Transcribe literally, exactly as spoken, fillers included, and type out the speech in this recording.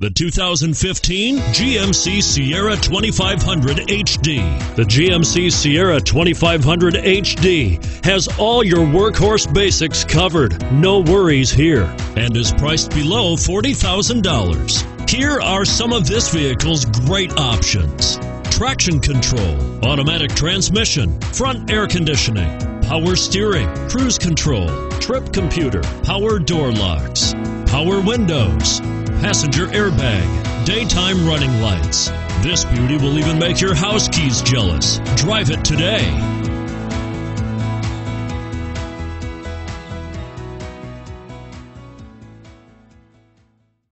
The two thousand fifteen G M C Sierra twenty-five hundred H D. The G M C Sierra twenty-five hundred H D has all your workhorse basics covered. No worries here, and is priced below forty thousand dollars. Here are some of this vehicle's great options: traction control, automatic transmission, front air conditioning, power steering, cruise control, trip computer, power door locks, power windows, passenger airbag, daytime running lights. This beauty will even make your house keys jealous. Drive it today.